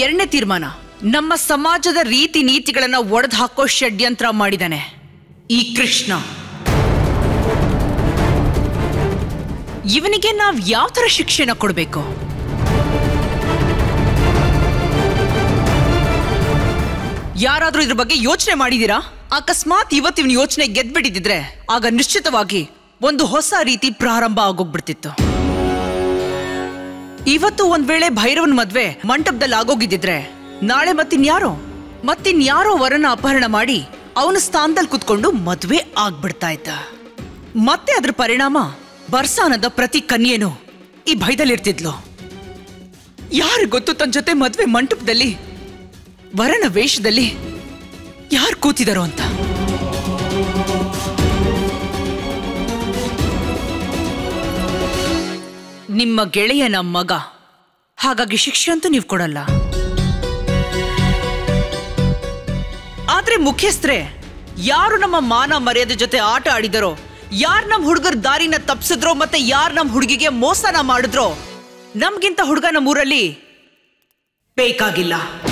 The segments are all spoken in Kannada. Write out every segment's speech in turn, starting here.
ಎರಡನೇ ತೀರ್ಮಾನ, ನಮ್ಮ ಸಮಾಜದ ರೀತಿ ನೀತಿಗಳನ್ನ ಒಡೆದು ಹಾಕೋ ಷಡ್ಯಂತ್ರ ಮಾಡಿದಾನೆ ಈ ಕೃಷ್ಣ. ಇವನಿಗೆ ನಾವ್ ಯಾವ ತರ ಶಿಕ್ಷೆನ ಕೊಡ್ಬೇಕು? ಯಾರಾದ್ರೂ ಇದ್ರ ಬಗ್ಗೆ ಯೋಚನೆ ಮಾಡಿದೀರಾ? ಅಕಸ್ಮಾತ್ ಇವತ್ತು ಇವನ್ ಯೋಚನೆ ಗೆದ್ಬಿಟ್ಟಿದ್ರೆ ಆಗ ನಿಶ್ಚಿತವಾಗಿ ಒಂದು ಹೊಸ ರೀತಿ ಪ್ರಾರಂಭ ಆಗೋಗ್ಬಿಡ್ತಿತ್ತು. ಇವತ್ತು ಒಂದ್ ವೇಳೆ ಭೈರವನ್ ಮದ್ವೆ ಮಂಟಪದಲ್ಲಿ ಆಗೋಗಿದ್ದಿದ್ರೆ ನಾಳೆ ಮತ್ತಿನ್ಯಾರೋ ವರನ ಅಪಹರಣ ಮಾಡಿ ಅವನ ಸ್ಥಾನದಲ್ಲಿ ಕುತ್ಕೊಂಡು ಮದ್ವೆ ಆಗ್ಬಿಡ್ತಾ ಇದ್ದ. ಮತ್ತೆ ಅದ್ರ ಪರಿಣಾಮ ಬರ್ಸಾನದ ಪ್ರತಿ ಕನ್ಯೆನೂ ಈ ಭಯದಲ್ಲಿರ್ತಿದ್ಲು. ಯಾರು ಗೊತ್ತು ತನ್ನ ಜೊತೆ ಮದ್ವೆ ಮಂಟಪದಲ್ಲಿ ವರನ ವೇಷದಲ್ಲಿ ಯಾರು ಕೂತಿದಾರೋ ಅಂತ. ನಿಮ್ಮ ಗೆಳೆಯನ ಮಗ, ಹಾಗಾಗಿ ಶಿಕ್ಷೆ ಅಂತೂ ನೀವು ಕೊಡಲ್ಲ. ಆದ್ರೆ ಮುಖ್ಯಸ್ಥರೇ, ಯಾರು ನಮ್ಮ ಮಾನ ಮರ್ಯಾದೆ ಜೊತೆ ಆಟ ಆಡಿದರೋ, ಯಾರು ನಮ್ಮ ಹುಡುಗರ ದಾರಿನ ತಪ್ಪಿಸಿದ್ರೋ, ಮತ್ತೆ ಯಾರು ನಮ್ಮ ಹುಡುಗಿಗೆ ಮೋಸನ ಮಾಡಿದ್ರೋ, ನಮ್ಗಿಂತ ಹುಡುಗ ನಮ್ಮೂರಲ್ಲಿ ಬೇಕಾಗಿಲ್ಲ.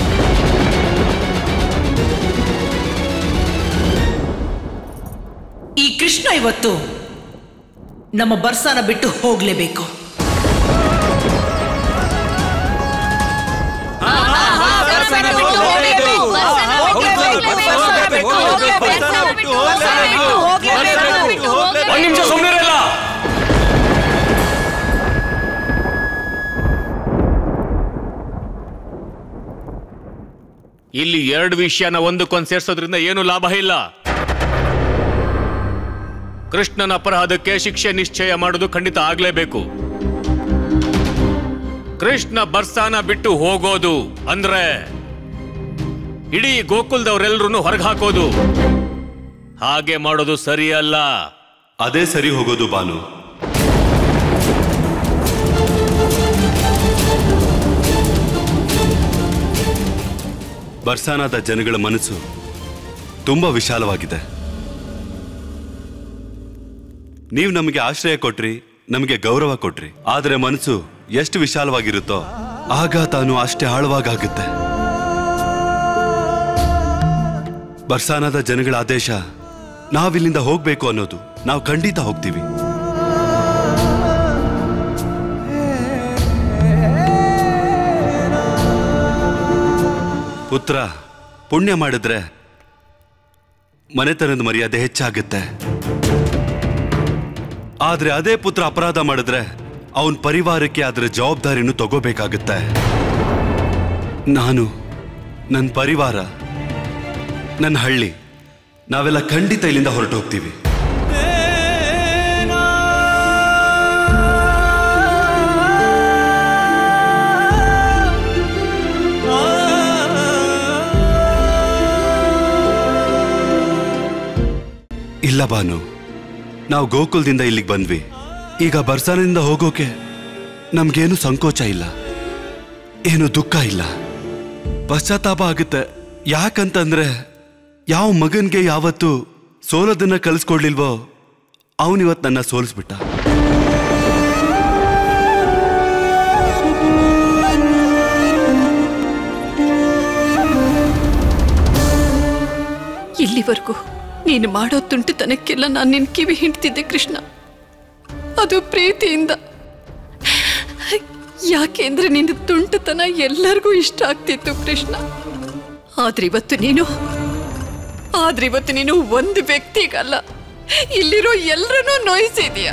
ಈ ಕೃಷ್ಣ ಇವತ್ತು ನಮ್ಮ ಬರ್ಸಾನ ಬಿಟ್ಟು ಹೋಗ್ಲೇಬೇಕು. ಇಲ್ಲಿ ಎರಡು ವಿಷಯನ ಒಂದಕ್ಕೊಂದು ಸೇರ್ಸೋದ್ರಿಂದ ಏನು ಲಾಭ ಇಲ್ಲ. ಕೃಷ್ಣನ ಅಪರಾಧಕ್ಕೆ ಶಿಕ್ಷೆ ನಿಶ್ಚಯ ಮಾಡೋದು ಖಂಡಿತ ಆಗ್ಲೇಬೇಕು. ಕೃಷ್ಣ ಬರ್ಸಾನ ಬಿಟ್ಟು ಹೋಗೋದು ಅಂದ್ರೆ ಇಡೀ ಗೋಕುಲದವರೆಲ್ಲರೂ ಹೊರಗೆ ಹಾಕೋದು. ಹಾಗೆ ಮಾಡೋದು ಸರಿಯಲ್ಲ. ಅದೇ ಸರಿ ಹೋಗೋದು ಬಾನು. ಬರ್ಸಾನಾದ ಜನಗಳ ಮನಸ್ಸು ತುಂಬಾ ವಿಶಾಲವಾಗಿದೆ. ನೀವು ನಮಗೆ ಆಶ್ರಯ ಕೊಟ್ರಿ, ನಮಗೆ ಗೌರವ ಕೊಟ್ರಿ. ಆದರೆ ಮನಸ್ಸು ಎಷ್ಟು ವಿಶಾಲವಾಗಿರುತ್ತೋ ಆಗ ತಾನು ಅಷ್ಟೇ ಆಳವಾಗುತ್ತೆ. ಬರ್ಸಾನಾದ ಜನಗಳ ಆದೇಶ ನಾವಿಲ್ಲಿಂದ ಹೋಗ್ಬೇಕು ಅನ್ನೋದು, ನಾವು ಖಂಡಿತ ಹೋಗ್ತೀವಿ. ಪುತ್ರ ಪುಣ್ಯ ಮಾಡಿದ್ರೆ ಮನೆತನದ ಮರ್ಯಾದೆ ಹೆಚ್ಚಾಗುತ್ತೆ. ಆದ್ರೆ ಅದೇ ಪುತ್ರ ಅಪರಾಧ ಮಾಡಿದ್ರೆ ಅವನ ಪರಿವಾರಕ್ಕೆ ಅದರ ಜವಾಬ್ದಾರಿಯನ್ನು ತಗೋಬೇಕಾಗುತ್ತೆ. ನಾನು, ನನ್ನ ಪರಿವಾರ, ನನ್ನ ಹಳ್ಳಿ, ನಾವೆಲ್ಲ ಖಂಡಿತ ಇಲ್ಲಿಂದ ಹೊರಟು ಹೋಗ್ತೀವಿ. ಇಲ್ಲ ಬಾನು, ನಾವು ಗೋಕುಲದಿಂದ ಇಲ್ಲಿಗೆ ಬಂದ್ವಿ. ಈಗ ಬರ್ಸಾನದಿಂದ ಹೋಗೋಕೆ ನಮ್ಗೇನು ಸಂಕೋಚ ಇಲ್ಲ, ಏನು ದುಃಖ ಇಲ್ಲ, ಪಶ್ಚಾತ್ತಾಪ ಆಗುತ್ತೆ. ಯಾಕಂತಂದ್ರೆ ಯಾವ ಮಗನ್ಗೆ ಯಾವತ್ತು ಸೋಲೋದನ್ನ ಕಲಿಸ್ಕೊಡ್ಲಿಲ್ವೋ ಅವನಿವತ್ತು ನನ್ನ ಸೋಲಿಸ್ಬಿಟ್ಟ. ಇಲ್ಲಿವರೆಗೂ ನೀನು ಮಾಡೋ ತುಂಟತನಕ್ಕೆಲ್ಲ ನಾನು ನಿನ್ ಕಿವಿ ಹಿಂಡ್ತಿದ್ದೆ ಕೃಷ್ಣ, ಅದು ಪ್ರೀತಿಯಿಂದ. ಯಾಕೆಂದ್ರೆ ನಿನ್ನ ತುಂಟತನ ಎಲ್ಲರಿಗೂ ಇಷ್ಟ ಆಗ್ತಿತ್ತು ಕೃಷ್ಣ. ಆದ್ರೆ ಇವತ್ತು ನೀನು ಒಂದು ವ್ಯಕ್ತಿಗಲ್ಲ, ಇಲ್ಲಿರೋ ಎಲ್ಲರನ್ನೂ ನೋಯಿಸಿದೀಯ.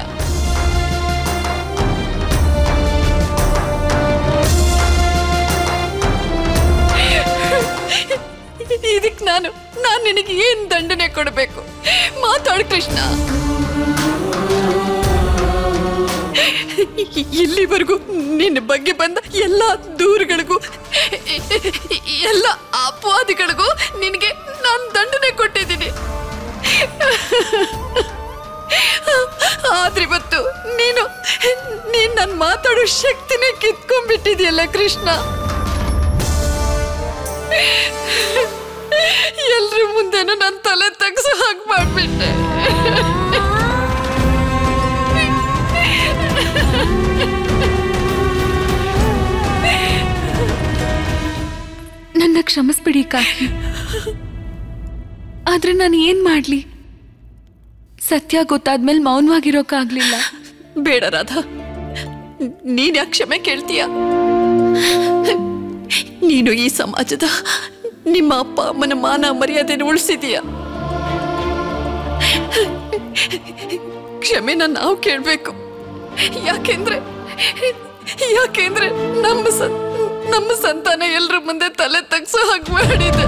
ಇದಕ್ಕೆ ನಾನು ನಿನಗೆ ಏನ್ ದಂಡನೆ ಕೊಡಬೇಕು? ಮಾತಾಡು ಕೃಷ್ಣ. ಇಲ್ಲಿವರೆಗೂ ನಿನ್ನ ಬಗ್ಗೆ ಬಂದ ಎಲ್ಲ ದೂರುಗಳಿಗೂ, ಎಲ್ಲ ಅಪವಾದಗಳಿಗೂ ನಿನಗೆ ನಾನು ದಂಡನೆ ಕೊಟ್ಟಿದ್ದೀನಿ. ಆದ್ರೆ ಇವತ್ತು ನೀನು ನನ್ನ ಮಾತಾಡೋ ಶಕ್ತಿನೇ ಕಿತ್ಕೊಂಡ್ಬಿಟ್ಟಿದೆಯಲ್ಲ ಕೃಷ್ಣ. ಎಲ್ರ ಮುಂದೆನೂ ನನ್ನ ತಲೆ ತಗ್ಸೋ ಹಾಗೆ ಮಾಡ್ಬಿಟ್ಟೆ. ನನ್ನ ಕ್ಷಮಿಸ್ಬಿಡಿ ಕಾಕಿ. ಆದ್ರೆ ನಾನು ಏನ್ ಮಾಡ್ಲಿ? ಸತ್ಯ ಗೊತ್ತಾದ್ಮೇಲೆ ಮೌನವಾಗಿರೋಕ್ಕಾಗ್ಲಿಲ್ಲ. ಬೇಡ ರಾಧಾ, ನೀನ್ ಯಾಕೆ ಕ್ಷಮೆ ಕೇಳ್ತೀಯ? ನೀನು ಈ ಸಮಾಜದ ನಿಮ್ಮ ಅಪ್ಪ ಅಮ್ಮನ ಮಾನ ಮರ್ಯಾದೆನ ಉಳಿಸಿದೀಯ. ಕ್ಷಮೆನ ನಾವು ಕೇಳ್ಬೇಕು. ಯಾಕೆಂದ್ರೆ ನಮ್ಮ ಸಂತಾನ ಎಲ್ರ ಮುಂದೆ ತಲೆ ತಗ್ಸೋ ಹಾಗೆ ಮಾಡಿದೆ.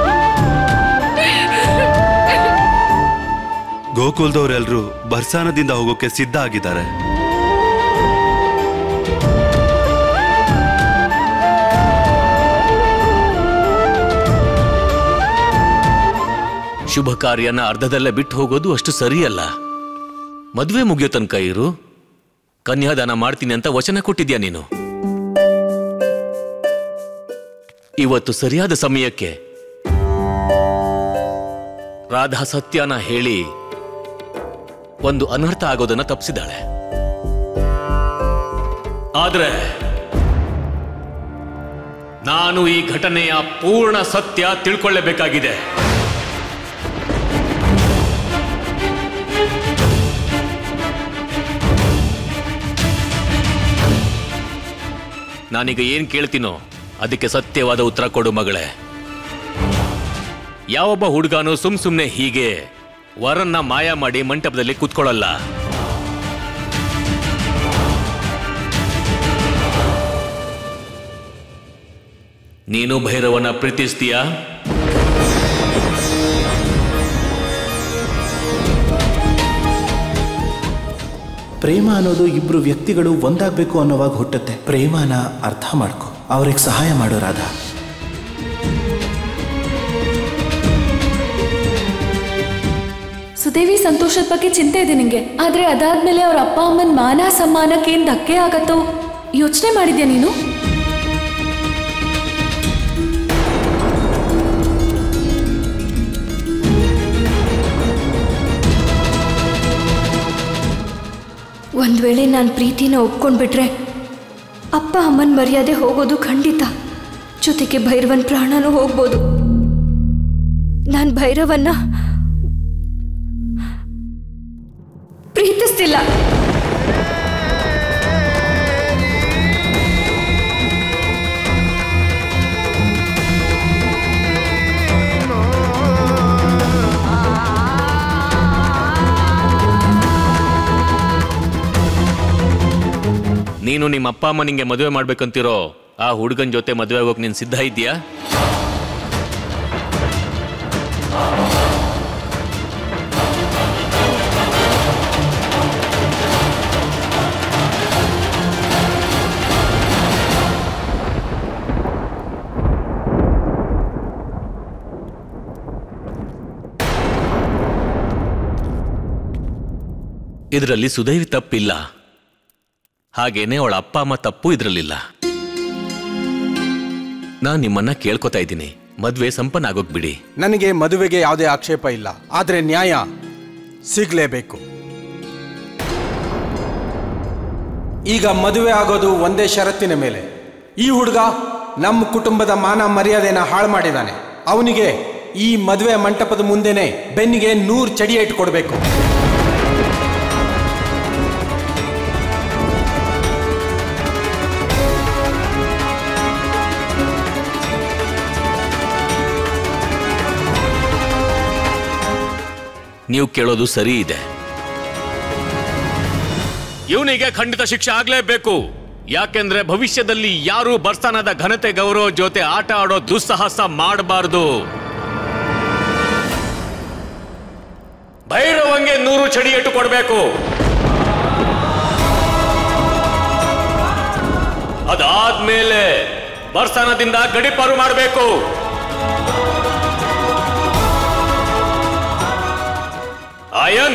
ಗೋಕುಲದವರೆಲ್ಲರೂ ಬರ್ಸಾನದಿಂದ ಹೋಗೋಕೆ ಸಿದ್ಧ ಆಗಿದ್ದಾರೆ. ಶುಭ ಕಾರ್ಯನ ಅರ್ಧದಲ್ಲೇ ಬಿಟ್ಟು ಹೋಗೋದು ಅಷ್ಟು ಸರಿಯಲ್ಲ. ಮದುವೆ ಮುಗಿಯೋ ತನಕ ಇರು. ಕನ್ಯಾದಾನ ಮಾಡ್ತೀನಿ ಅಂತ ವಚನ ಕೊಟ್ಟಿದ್ಯಾ ನೀನು. ಇವತ್ತು ಸರಿಯಾದ ಸಮಯಕ್ಕೆ ರಾಧಾ ಸತ್ಯನ ಹೇಳಿ ಒಂದು ಅನರ್ಥ ಆಗೋದನ್ನ ತಪ್ಪಿಸಿದಾಳೆ. ಆದ್ರೆ ನಾನು ಈ ಘಟನೆಯ ಪೂರ್ಣ ಸತ್ಯ ತಿಳ್ಕೊಳ್ಳಬೇಕಾಗಿದೆ. ನಾನೀಗ ಏನ್ ಕೇಳ್ತೀನೋ ಅದಕ್ಕೆ ಸತ್ಯವಾದ ಉತ್ತರ ಕೊಡು ಮಗಳೇ. ಯಾವೊಬ್ಬ ಹುಡುಗನೂ ಸುಮ್ನೆ ಹೀಗೆ ವರನ್ನ ಮಾಯ ಮಾಡಿ ಮಂಟಪದಲ್ಲಿ ಕೂತ್ಕೊಳ್ಳಲ್ಲ. ನೀನು ಭೈರವನ ಪ್ರೀತಿಸ್ತೀಯಾ? ಪ್ರೇಮ ಅನ್ನೋದು ಇಬ್ರು ವ್ಯಕ್ತಿಗಳು ಒಂದಾಗಬೇಕು ಅನ್ನೋವಾಗ ಹುಟ್ಟುತ್ತೆ. ಪ್ರೇಮನ ಅರ್ಥ ಮಾಡ್ಕೊ, ಅವ್ರಿಗೆ ಸಹಾಯ ಮಾಡೋ ರಾಧಾ. ಸುದೇವಿ ಸಂತೋಷದ ಬಗ್ಗೆ ಚಿಂತೆ ಇದೆ ನಿಂಗೆ. ಆದ್ರೆ ಅದಾದ್ಮೇಲೆ ಅವ್ರ ಅಪ್ಪ ಅಮ್ಮನ ಮಾನ ಸಮ್ಮಾನಕ್ಕೆ ಏನ್ ಧಕ್ಕೆ ಆಗತ್ತೋ ಯೋಚನೆ ಮಾಡಿದ್ಯಾ ನೀನು? ಒಂದ್ ವೇಳೆ ನಾನು ಪ್ರೀತಿನ ಒಪ್ಕೊಂಡ್ಬಿಟ್ರೆ ಅಪ್ಪ ಅಮ್ಮನ ಮರ್ಯಾದೆ ಹೋಗೋದು ಖಂಡಿತ. ಜೊತೆಗೆ ಭೈರವನ್ ಪ್ರಾಣನೂ ಹೋಗ್ಬೋದು. ನಾನು ಭೈರವನ್ನ ಪ್ರೀತಿಸ್ತಿಲ್ಲ. ನೀನು ನಿಮ್ಮ ಅಪ್ಪ ಅಮ್ಮ ನಿಂಗೆ ಮದುವೆ ಮಾಡ್ಬೇಕಂತಿರೋ ಆ ಹುಡುಗನ ಜೊತೆ ಮದುವೆ ಆಗೋಕೆ ನೀನು ಸಿದ್ಧ ಇದೆಯಾ? ಇದರಲ್ಲಿ ಸುದೈವಿ ತಪ್ಪಿಲ್ಲ, ಹಾಗೇನೆ ಅವಳ ಅಪ್ಪ ಅಮ್ಮ ತಪ್ಪು ಇದರಲ್ಲಿಲ್ಲ. ನಾನ್ ನಿಮ್ಮನ್ನ ಕೇಳ್ಕೊತಾ ಇದ್ದೀನಿ, ಮದ್ವೆ ಸಂಪನ್ನ ಆಗೋಕ್ ಬಿಡಿ. ನನಗೆ ಮದುವೆಗೆ ಯಾವುದೇ ಆಕ್ಷೇಪ ಇಲ್ಲ, ಆದ್ರೆ ನ್ಯಾಯ ಸಿಗ್ಲೇಬೇಕು. ಈಗ ಮದುವೆ ಆಗೋದು ಒಂದೇ ಷರತ್ತಿನ ಮೇಲೆ. ಈ ಹುಡುಗ ನಮ್ಮ ಕುಟುಂಬದ ಮಾನ ಮರ್ಯಾದೆನ ಹಾಳು ಮಾಡಿದಾನೆ. ಅವನಿಗೆ ಈ ಮದುವೆ ಮಂಟಪದ ಮುಂದೆನೆ ಬೆನ್ನಿಗೆ 100 ಚಡಿ ಇಟ್ಕೊಡ್ಬೇಕು. ನೀವು ಕೇಳೋದು ಸರಿ ಇದೆ. ಇವನಿಗೆ ಖಂಡಿತ ಶಿಕ್ಷೆ ಆಗ್ಲೇಬೇಕು. ಯಾಕೆಂದ್ರೆ ಭವಿಷ್ಯದಲ್ಲಿ ಯಾರು ಬರ್ಸಾನದ ಘನತೆ ಗೌರವ ಜೊತೆ ಆಟ ಆಡೋ ದುಸ್ಸಾಹಸ ಮಾಡಬಾರದು. ಭೈರವಂಗೆ 100 ಚಡಿ ಇಟ್ಟು ಕೊಡ್ಬೇಕು. ಅದಾದ್ಮೇಲೆ ಬರ್ಸಾನದಿಂದ ಗಡಿಪಾರು ಮಾಡಬೇಕು. ಆಯನ್,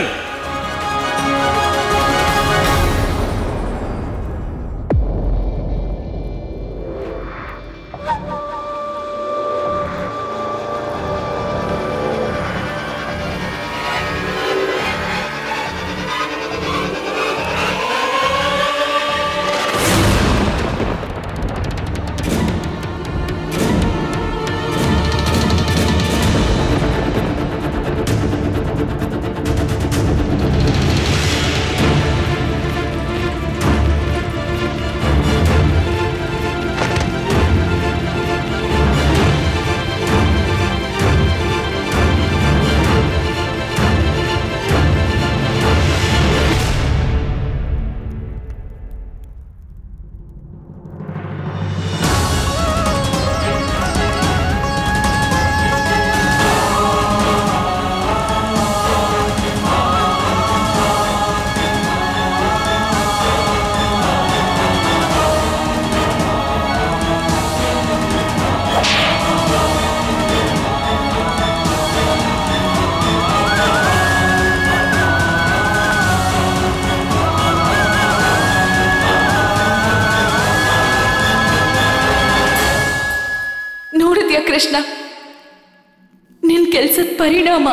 ಮಾಡ್ಬಿಟ್ಟಿದ್ಯಾ ಕೃಷ್ಣ. ನಿನ್ ಕೆಲ್ಸದ ಪರಿಣಾಮ.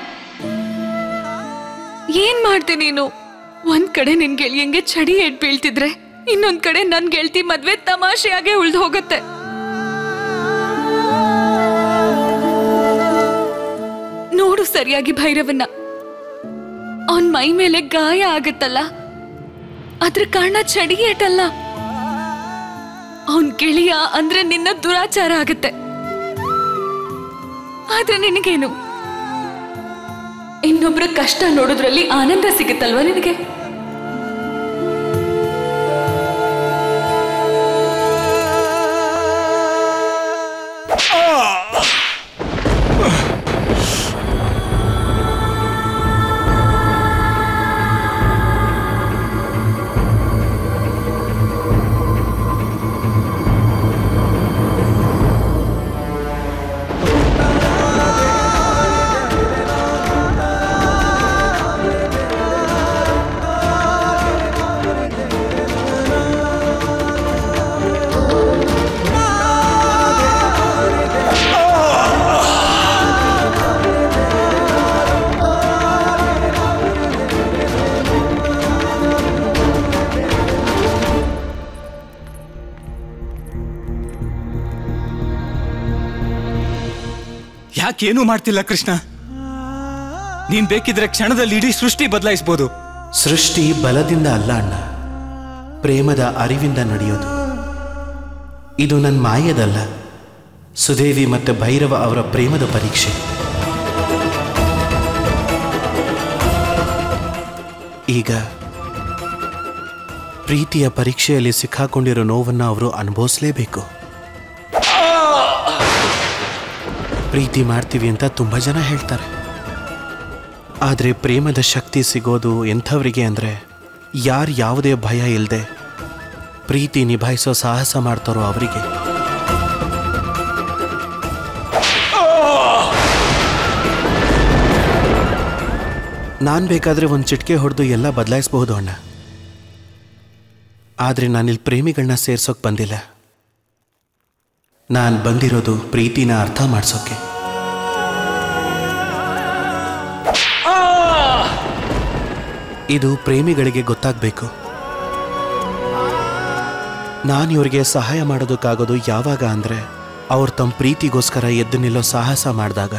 ಏನ್ ಮಾಡ್ದೆ ನೀನು? ಒಂದ್ ಕಡೆ ನಿನ್ ಗೆಳೆಯಂಗೆ ಚಡಿ ಏಟ್ ಬೀಳ್ತಿದ್ರೆ ಇನ್ನೊಂದ್ ಕಡೆ ನನ್ ಗೆಳತಿ ಮದ್ವೆ ತಮಾಷೆಯಾಗೆ ಉಳ್ದು ಹೋಗುತ್ತೆ. ನೋಡು ಸರಿಯಾಗಿ ಭೈರವನ್ನ. ಅವನ್ ಮೈ ಮೇಲೆ ಗಾಯ ಆಗತ್ತಲ್ಲ, ಅದ್ರ ಕಾರಣ ಚಡಿ ಏಟಲ್ಲ. ಅವನ್ ಗೆಳೆಯ ಅಂದ್ರೆ ನಿನ್ನ ದುರಾಚಾರ ಆಗತ್ತೆ. ಆದ್ರೆ ನಿನಗೇನು? ಇನ್ನೊಬ್ರ ಕಷ್ಟ ನೋಡೋದ್ರಲ್ಲಿ ಆನಂದ ಸಿಗುತ್ತಲ್ವಾ ನಿನಗೆ? ಯಾಕೇನೂ ಮಾಡ್ತಿಲ್ಲ ಕೃಷ್ಣ? ನೀನ್ ಬೇಕಿದ್ರೆ ಕ್ಷಣದಲ್ಲಿ ಇಡೀ ಸೃಷ್ಟಿ ಬದಲಾಯಿಸಬಹುದು. ಸೃಷ್ಟಿ ಬಲದಿಂದ ಅಲ್ಲ ಅಣ್ಣ, ಪ್ರೇಮದ ಅರಿವಿಂದ ನಡೆಯೋದು. ಇದು ನನ್ನ ಮಾಯದಲ್ಲ, ಸುದೇವಿ ಮತ್ತು ಭೈರವ ಅವರ ಪ್ರೇಮದ ಪರೀಕ್ಷೆ. ಈಗ ಪ್ರೀತಿಯ ಪರೀಕ್ಷೆಯಲ್ಲಿ ಸಿಕ್ಕಾಕೊಂಡಿರೋ ನೋವನ್ನು ಅವರು ಅನುಭವಿಸಲೇಬೇಕು. ಪ್ರೀತಿ ಮಾಡ್ತೀವಿ ಅಂತ ತುಂಬ ಜನ ಹೇಳ್ತಾರೆ, ಆದರೆ ಪ್ರೇಮದ ಶಕ್ತಿ ಸಿಗೋದು ಎಂಥವರಿಗೆ ಅಂದರೆ ಯಾರು ಯಾವುದೇ ಭಯ ಇಲ್ಲದೆ ಪ್ರೀತಿ ನಿಭಾಯಿಸೋ ಸಾಹಸ ಮಾಡ್ತಾರೋ ಅವರಿಗೆ. ನಾನು ಬೇಕಾದರೆ ಒಂದು ಚಿಟಿಕೆ ಹೊಡೆದು ಎಲ್ಲ ಬದಲಾಯಿಸಬಹುದು ಅಣ್ಣ, ಆದರೆ ನಾನಿಲ್ಲಿ ಪ್ರೇಮಿಗಳನ್ನ ಸೇರ್ಸೋಕೆ ಬಂದಿಲ್ಲ. ನಾನು ಬಂದಿರೋದು ಪ್ರೀತಿನ ಅರ್ಥ ಮಾಡಿಸೋಕೆ. ಇದು ಪ್ರೇಮಿಗಳಿಗೆ ಗೊತ್ತಾಗಬೇಕು. ನಾನು ಇವ್ರಿಗೆ ಸಹಾಯ ಮಾಡೋದಕ್ಕಾಗೋದು ಯಾವಾಗ ಅಂದರೆ ಅವ್ರು ತಮ್ಮ ಪ್ರೀತಿಗೋಸ್ಕರ ಎದ್ದು ನಿಲ್ಲೋ ಸಾಹಸ ಮಾಡಿದಾಗ.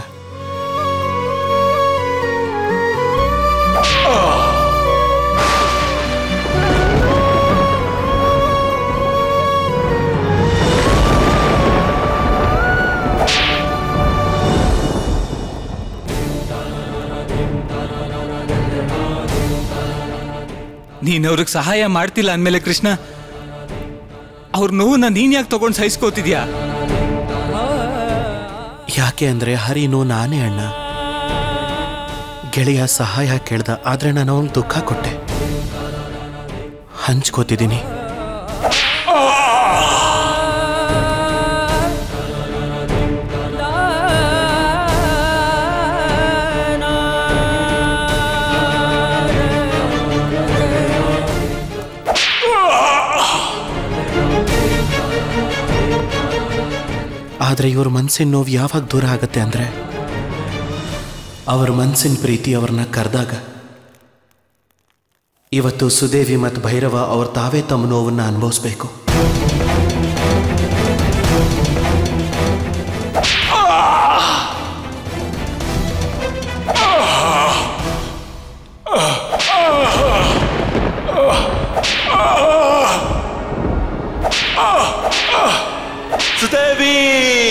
ನೀನ್ ಅವ್ರಿಗೆ ಸಹಾಯ ಮಾಡ್ತಿಲ್ಲ ಅಂದಮೇಲೆ ಕೃಷ್ಣ, ಅವ್ರ ನೋವನ್ನ ನೀನ್ ಯಾಕೆ ತಗೊಂಡು ಸಹಿಸ್ಕೋತಿದ್ಯಾ? ಯಾಕೆ ಅಂದರೆ ಹರಿನೋ ನಾನೇ ಅಣ್ಣ. ಗೆಳೆಯ ಸಹಾಯ ಕೇಳ್ದ, ಆದರೆ ನಾನು ಅವನಿಗೆ ದುಃಖ ಕೊಟ್ಟೆ. ಹಂಚ್ಕೋತಿದ್ದೀನಿ. ಆದರೆ ಇವ್ರ ಮನಸ್ಸಿನ ನೋವು ಯಾವಾಗ ದೂರ ಆಗುತ್ತೆ ಅಂದರೆ ಅವ್ರ ಮನಸ್ಸಿನ ಪ್ರೀತಿ ಅವ್ರನ್ನ ಕರೆದಾಗ. ಇವತ್ತು ಸುದೇವಿ ಮತ್ತು ಭೈರವ ಅವ್ರ ತಾವೇ ತಮ್ಮ ನೋವನ್ನು ಅನುಭವಿಸ್ಬೇಕು. ಸುದೇವಿ,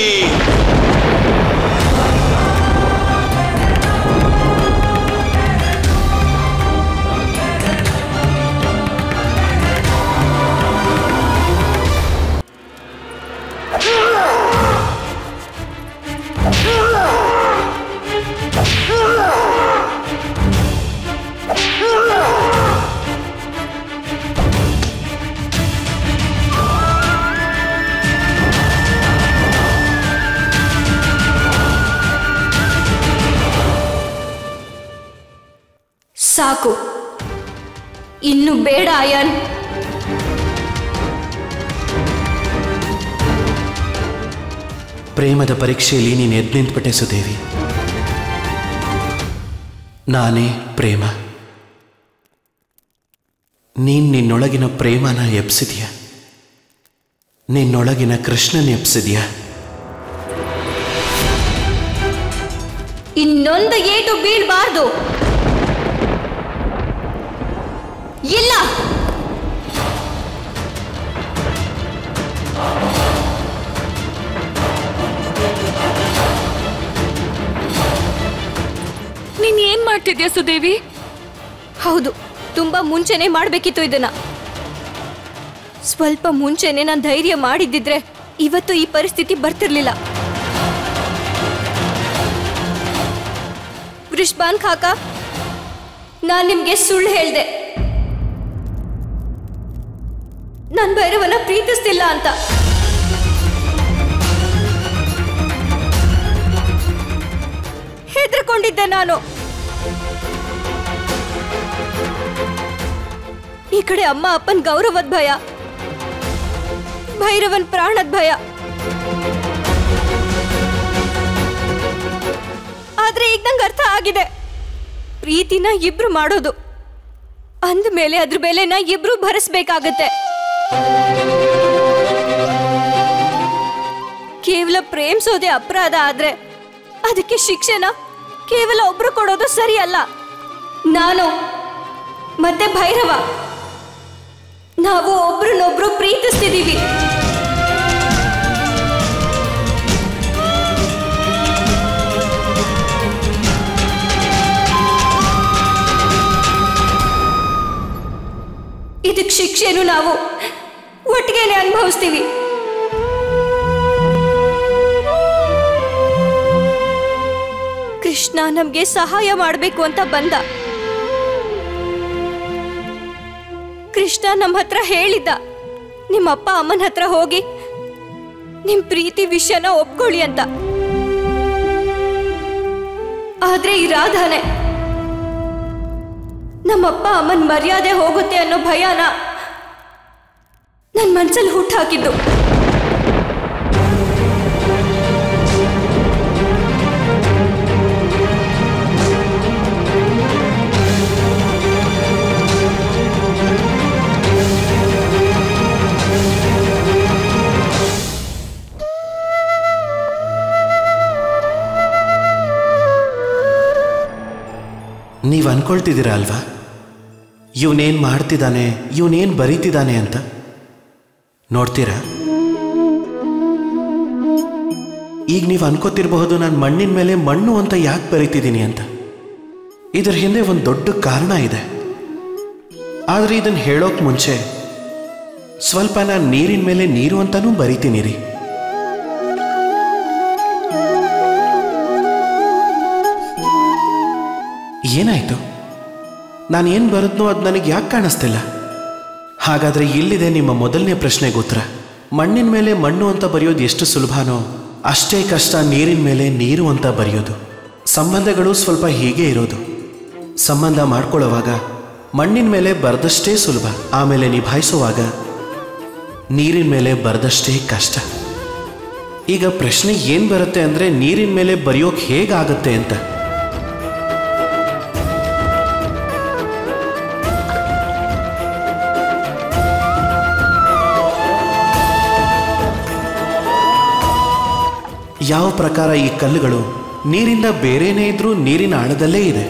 ಸಾಕು, ಇನ್ನು ಬೇಡ ಅಯಾನ್. ಪ್ರೇಮದ ಪರೀಕ್ಷೆಯಲ್ಲಿ ನೀನು ಎದ್ದು ನಿಂತ್ಬಿಟ್ಟೆ ಸುದೇವಿ. ನಾನೇ ಪ್ರೇಮ. ನಿನ್ನೊಳಗಿನ ಪ್ರೇಮನ ಎಬ್ಸಿದೀಯ, ನಿನ್ನೊಳಗಿನ ಕೃಷ್ಣನ ಎಬ್ಸಿದೀಯ. ಇನ್ನೊಂದು ಏಟು ಬೀಳ್ಬಾರ್ದು. ಇಲ್ಲ, ನೀನ್ ಏನ್ ಮಾಡ್ತಿದ್ಯಾ ಸುದೇವಿ? ಹೌದು, ತುಂಬಾ ಮುಂಚೆನೆ ಮಾಡ್ಬೇಕಿತ್ತು ಇದನ್ನ. ಸ್ವಲ್ಪ ಮುಂಚೆನೆ ನಾನು ಧೈರ್ಯ ಮಾಡಿದ್ದಿದ್ರೆ ಇವತ್ತು ಈ ಪರಿಸ್ಥಿತಿ ಬರ್ತಿರ್ಲಿಲ್ಲ. ವೃಷಭಾನ್ ಕಾಕ, ನಾನ್ ನಿಮ್ಗೆ ಸುಳ್ಳು ಹೇಳ್ದೆ, ನಾನ್ ಭೈರವನ ಪ್ರೀತಿಸ್ತಿಲ್ಲ ಅಂತ. ಹೆದರ್ಕೊಂಡಿದ್ದೆ ನಾನು. ಈ ಕಡೆ ಅಮ್ಮ ಅಪ್ಪನ್ ಗೌರವದ ಭಯ, ಭೈರವನ್ ಪ್ರಾಣದ ಭಯ. ಆದ್ರೆ ಈಗ ನಂಗೆ ಅರ್ಥ ಆಗಿದೆ, ಪ್ರೀತಿನ ಇಬ್ರು ಮಾಡೋದು ಅಂದ್ಮೇಲೆ ಅದ್ರ ಬೆಲೆನ ಇಬ್ರು ಭರಿಸ್ಬೇಕಾಗತ್ತೆ. ಕೇವಲ ಪ್ರೇಮಿಸೋದೇ ಅಪರಾಧ ಆದ್ರೆ ಅದಕ್ಕೆ ಶಿಕ್ಷೆನ ಕೇವಲ ಒಬ್ರು ಕೊಡೋದು ಸರಿಯಲ್ಲ. ನಾನು ಮತ್ತೆ ಭೈರವ ನಾವು ಒಬ್ರನ್ನೊಬ್ರು ಪ್ರೀತಿಸ್ತಿದೀವಿ. ಇದಕ್ಕೆ ಶಿಕ್ಷೆನು ನಾವು ಒಟ್ಟಿಗೆನೆ ಅನುಭವಿಸ್ತೀವಿ. ಕೃಷ್ಣ ನಮ್ಗೆ ಸಹಾಯ ಮಾಡಬೇಕು ಅಂತ ಬಂದ. ಕೃಷ್ಣ ನಮ್ಮ ಹತ್ರ ಹೇಳಿದ್ದ, ನಿಮ್ಮ ಅಪ್ಪ ಅಮ್ಮನ ಹತ್ರ ಹೋಗಿ ನಿಮ್ ಪ್ರೀತಿ ವಿಷಯನ ಒಪ್ಕೊಳ್ಳಿ ಅಂತ. ಆದ್ರೆ ಈ ರಾಧಾನೆ ನಮ್ಮಪ್ಪ ಅಮ್ಮನ ಮರ್ಯಾದೆ ಹೋಗುತ್ತೆ ಅನ್ನೋ ಭಯನ ನನ್ನ ಮನ್ಸಲ್ಲಿ ಹುಟ್ಟಾಕಿದ್ದು. ನೀವು ಅನ್ಕೊಳ್ತಿದ್ದೀರಾ ಅಲ್ವಾ, ಇವನೇನು ಮಾಡ್ತಿದ್ದಾನೆ, ಇವನೇನು ಬರೀತಿದ್ದಾನೆ ಅಂತ? ನೋಡ್ತೀರಾ, ಈಗ ನೀವು ಅನ್ಕೋತಿರಬಹುದು ನಾನು ಮಣ್ಣಿನ ಮೇಲೆ ಮಣ್ಣು ಅಂತ ಯಾಕೆ ಬರೀತಿದ್ದೀನಿ ಅಂತ. ಇದರ ಹಿಂದೆ ಒಂದು ದೊಡ್ಡ ಕಾರಣ ಇದೆ. ಆದರೆ ಇದನ್ನು ಹೇಳೋಕೆ ಮುಂಚೆ ಸ್ವಲ್ಪ ನಾನು ನೀರಿನ ಮೇಲೆ ನೀರು ಅಂತಾನೂ ಬರೀತೀನಿ ರೀ. ಏನಾಯ್ತು? ನಾನು ಏನು ಬರುತ್ತೋ ಅದು ನನಗೆ ಯಾಕೆ ಕಾಣಿಸ್ತಿಲ್ಲ? ಹಾಗಾದರೆ ಇಲ್ಲಿದೆ ನಿಮ್ಮ ಮೊದಲನೇ ಪ್ರಶ್ನೆಗೆ ಉತ್ತರ. ಮಣ್ಣಿನ ಮೇಲೆ ಮಣ್ಣು ಅಂತ ಬರೆಯೋದು ಎಷ್ಟು ಸುಲಭನೋ ಅಷ್ಟೇ ಕಷ್ಟ ನೀರಿನ ಮೇಲೆ ನೀರು ಅಂತ ಬರೆಯೋದು. ಸಂಬಂಧಗಳು ಸ್ವಲ್ಪ ಹೀಗೆ ಇರೋದು. ಸಂಬಂಧ ಮಾಡ್ಕೊಳ್ಳೋವಾಗ ಮಣ್ಣಿನ ಮೇಲೆ ಬರೆದಷ್ಟೇ ಸುಲಭ, ಆಮೇಲೆ ನಿಭಾಯಿಸುವಾಗ ನೀರಿನ ಮೇಲೆ ಬರೆದಷ್ಟೇ ಕಷ್ಟ. ಈಗ ಪ್ರಶ್ನೆ ಏನು ಬರುತ್ತೆ ಅಂದರೆ, ನೀರಿನ ಮೇಲೆ ಬರೆಯೋಕೆ ಹೇಗಾಗುತ್ತೆ ಅಂತ. ಯಾವ ಪ್ರಕಾರ ಈ ಕಲ್ಲುಗಳು ನೀರಿಂದ ಬೇರೆನೇ ಇದ್ರೂ ನೀರಿನ ಆಳದಲ್ಲೇ ಇದೆ.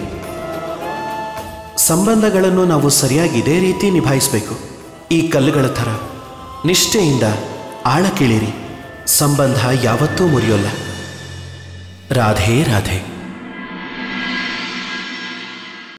ಸಂಬಂಧಗಳನ್ನು ನಾವು ಸರಿಯಾಗಿ ಇದೇ ರೀತಿ ನಿಭಾಯಿಸಬೇಕು. ಈ ಕಲ್ಲುಗಳ ಥರ ನಿಷ್ಠೆಯಿಂದ ಆಳಕ್ಕಿಳಿರಿ, ಸಂಬಂಧ ಯಾವತ್ತೂ ಮುರಿಯೋಲ್ಲ. ರಾಧೆ ರಾಧೆ.